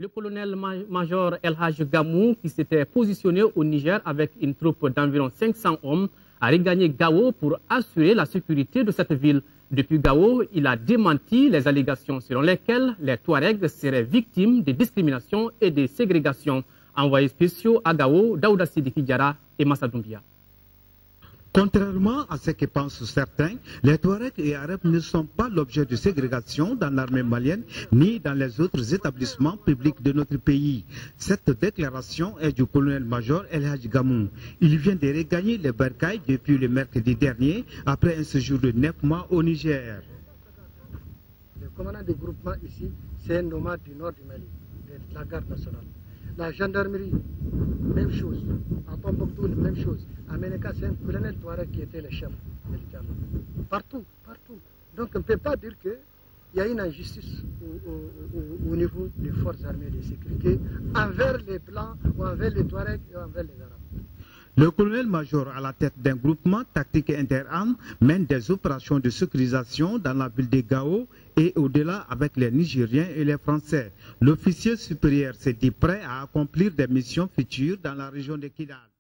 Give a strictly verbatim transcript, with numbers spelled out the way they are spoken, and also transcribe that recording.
Le colonel-major El Hadj Gamou, qui s'était positionné au Niger avec une troupe d'environ cinq cents hommes, a regagné Gao pour assurer la sécurité de cette ville. Depuis Gao, il a démenti les allégations selon lesquelles les Touaregs seraient victimes de discrimination et de ségrégation. Envoyés spéciaux à Gao, Daouda Sidiki Diarra et Massa Doumbia. Contrairement à ce que pensent certains, les Touaregs et Arabes ne sont pas l'objet de ségrégation dans l'armée malienne ni dans les autres établissements publics de notre pays. Cette déclaration est du colonel-major El Hadj Gamou. Il vient de regagner le Bercail depuis le mercredi dernier, après un séjour de neuf mois au Niger. Le commandant du groupement ici, c'est un nomade du nord du Mali, de la garde nationale. La gendarmerie, même chose. À Tombouctou, même chose. À Ménéka, c'est un colonel Touareg qui était le chef militaire. Partout, partout. Donc on ne peut pas dire qu'il y a une injustice au, au, au, au niveau des forces armées de sécurité envers les Blancs, ou envers les Touaregs et envers les Arabes. Le colonel-major, à la tête d'un groupement tactique interarmes, mène des opérations de sécurisation dans la ville de Gao et au-delà avec les Nigériens et les Français. L'officier supérieur s'est dit prêt à accomplir des missions futures dans la région de Kidal.